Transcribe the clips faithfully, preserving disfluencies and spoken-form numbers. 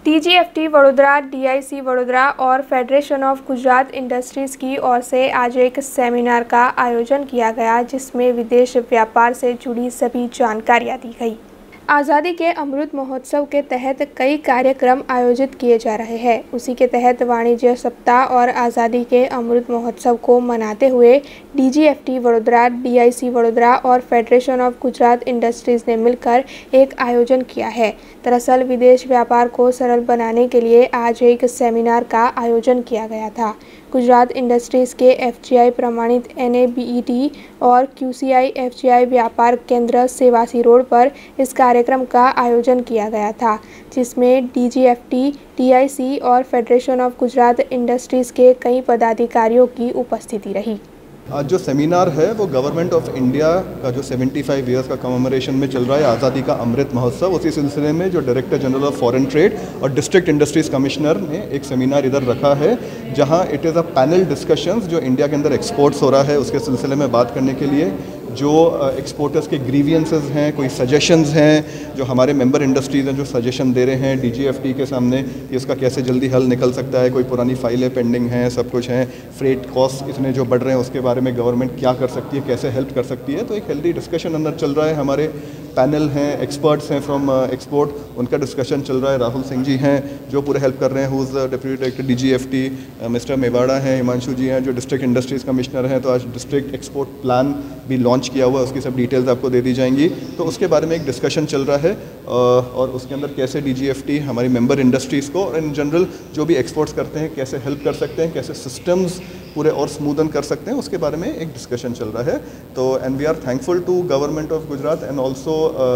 DGFT Vadodara, DIC Vadodara और federation of Gujarat industries की ओर से आज एक सेमिनार का आयोजन किया गया, जिसमें विदेश व्यापार से जुड़ी सभी जानकारियां दी गई। आज़ादी के अमृत महोत्सव के तहत कई कार्यक्रम आयोजित किए जा रहे हैं। उसी के तहत वाणिज्य सप्ताह और आज़ादी के अमृत महोत्सव को मनाते हुए डीजीएफटी वडोदरा, डीआईसी वडोदरा और फेडरेशन ऑफ गुजरात इंडस्ट्रीज़ ने मिलकर एक आयोजन किया है। दरअसल विदेश व्यापार को सरल बनाने के लिए आज एक सेमिनार का आयोजन किया गया था। गुजरात इंडस्ट्रीज़ के एफजीआई प्रमाणित एनएबीईटी और क्यूसीआई एफजीआई व्यापार केंद्र सेवासी रोड पर इस कार्यक्रम का आयोजन किया गया था, जिसमें डीजीएफटी, डीआईसी और फेडरेशन ऑफ गुजरात इंडस्ट्रीज़ के कई पदाधिकारियों की उपस्थिति रही। आज जो सेमिनार है वो गवर्नमेंट ऑफ इंडिया का जो पचहत्तर इयर्स का कमेमोरेशन में चल रहा है, आज़ादी का अमृत महोत्सव, उसी सिलसिले में जो director general of foreign trade और डिस्ट्रिक्ट इंडस्ट्रीज़ कमिश्नर ने एक सेमिनार इधर रखा है, जहां it is a panel discussions जो इंडिया के अंदर एक्सपोर्ट्स हो रहा है उसके सिलसिले में बात करने के लिए, जो एक्सपोर्टर्स के ग्रीवियंसेस हैं, कोई सजेशंस हैं, जो हमारे मेंबर इंडस्ट्रीज़ हैं जो सजेशन दे रहे हैं डीजीएफटी के सामने कि इसका कैसे जल्दी हल निकल सकता है, कोई पुरानी फाइलें पेंडिंग हैं, सब कुछ हैं, फ्रेट कॉस्ट इतने जो बढ़ रहे हैं उसके बारे में गवर्नमेंट क्या कर सकती है, कैसे हेल्प कर सकती है। तो एक हेल्दी डिस्कशन अंदर चल रहा है। हमारे पैनल हैं, एक्सपर्ट्स हैं फ्रॉम एक्सपोर्ट, उनका डिस्कशन चल रहा है। राहुल सिंह जी हैं जो पूरे हेल्प कर रहे हैं, who is the deputy director DGFT, mister Mewada हैं, हिमांशु जी हैं जो डिस्ट्रिक्ट इंडस्ट्रीज़ कमिश्नर हैं। तो आज डिस्ट्रिक्ट एक्सपोर्ट प्लान भी लॉन्च किया हुआ है, उसकी सब डिटेल्स आपको दे दी जाएंगी। तो उसके बारे में एक डिस्कशन चल रहा है और उसके अंदर कैसे डीजीएफटी हमारी मेंबर इंडस्ट्रीज़ को और इन जनरल जो भी एक्सपोर्ट्स करते हैं कैसे हेल्प कर सकते हैं, कैसे सिस्टम्स पूरे और स्मूदन कर सकते हैं, उसके बारे में एक डिस्कशन चल रहा है। तो and we are thankful to government of Gujarat and also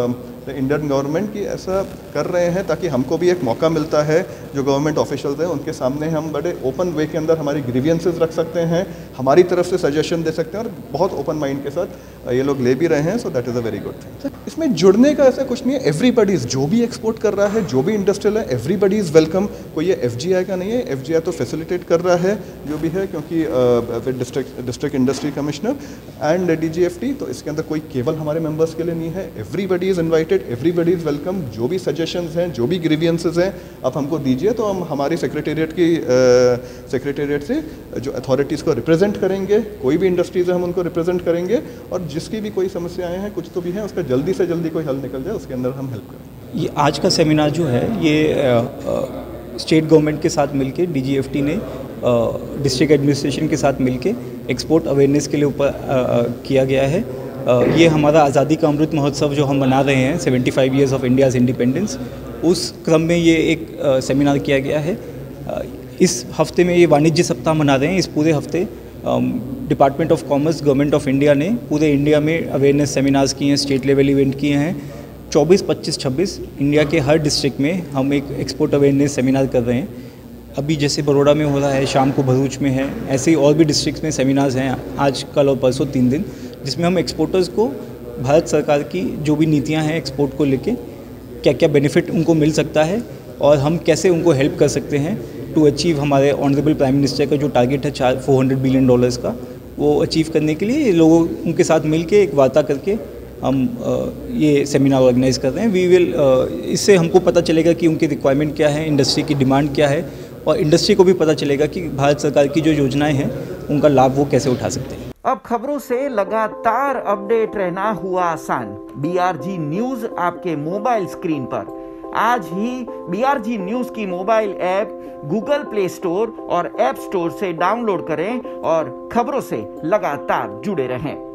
the Indian government की ऐसा कर रहे हैं ताकि हमको भी एक मौका मिलता है, जो गवर्नमेंट ऑफिशियल्स हैं उनके सामने हम बड़े ओपन वे के अंदर हमारी ग्रीवियंसेस रख सकते हैं, हमारी तरफ से सजेशन दे सकते हैं और बहुत ओपन माइंड के साथ ये लोग ले भी रहे हैं। So that is a very good thing. इसमें जुड़ने का ऐसा कुछ नहीं है, एवरीबडी इज़, जो भी एक्सपोर्ट कर रहा है, जो भी इंडस्ट्रियल है, एवरीबडी इज़ वेलकम। कोई ये एफजीआई का नहीं है, एफजीआई तो फैसिलिटेट कर रहा है जो भी है, क्योंकि district district industry commissioner and DGFT, तो इसके अंदर कोई केवल हमारे मेंबर्स के लिए नहीं है, everybody is invited, everybody is welcome. जो भी सजेशंस हैं, जो भी ग्रीवियंसेस हैं, आप हमको दीजिए, तो हम हमारी सेक्रेटेरिएट की सेक्रेटेरिएट से जो अथॉरिटीज़ को रिप्रेजेंट करेंगे, कोई भी इंडस्ट्रीज़ है हम उनको रिप्रेजेंट करेंगे और जिसकी भी कोई समस्याएं हैं, कुछ तो भी हैं, उसका जल्दी से जल्दी कोई हल निकल जाए, उसके अंदर हम हेल्प करें। ये आज का सेमिनार जो है ये स्टेट गवर्नमेंट के साथ मिलके डीजीएफटी ने डिस्ट्रिक्ट एडमिनिस्ट्रेशन के साथ मिलके एक्सपोर्ट अवेयरनेस के लिए ऊपर किया गया है। Uh, ये हमारा आज़ादी का अमृत महोत्सव जो हम मना रहे हैं पचहत्तर इयर्स ऑफ इंडियाज़ इंडिपेंडेंस, उस क्रम में ये एक सेमिनार uh, किया गया है। uh, इस हफ्ते में ये वाणिज्य सप्ताह मना रहे हैं। इस पूरे हफ्ते department of commerce, government of India ने पूरे इंडिया में अवेयरनेस सेमिनार्स किए हैं, स्टेट लेवल इवेंट किए हैं। चौबीस, पच्चीस, छब्बीस इंडिया के हर डिस्ट्रिक्ट में हम एक एक्सपोर्ट अवेयरनेस सेमिनार कर रहे हैं। अभी जैसे बड़ौदा में हो रहा है, शाम को भरूच में है, ऐसे ही और भी डिस्ट्रिक्ट्स में सेमिनार्स हैं आज, कल और परसों, तीन दिन, जिसमें हम एक्सपोर्टर्स को भारत सरकार की जो भी नीतियां हैं एक्सपोर्ट को लेके, क्या क्या बेनिफिट उनको मिल सकता है और हम कैसे उनको हेल्प कर सकते हैं टू अचीव हमारे ऑनरेबल प्राइम मिनिस्टर का जो टारगेट है चार फोर हंड्रेड बिलियन डॉलर्स का, वो अचीव करने के लिए लोगों उनके साथ मिलके एक वार्ता करके हम ये सेमिनार ऑर्गेनाइज कर रहे हैं। वी विल इससे हमको पता चलेगा कि उनकी रिक्वायरमेंट क्या है, इंडस्ट्री की डिमांड क्या है, और इंडस्ट्री को भी पता चलेगा कि भारत सरकार की जो योजनाएँ हैं उनका लाभ वो कैसे उठा सकते हैं। अब खबरों से लगातार अपडेट रहना हुआ आसान। बीआरजी न्यूज आपके मोबाइल स्क्रीन पर। आज ही बीआरजी न्यूज की mobile app Google play store और ऐप स्टोर से डाउनलोड करें और खबरों से लगातार जुड़े रहें।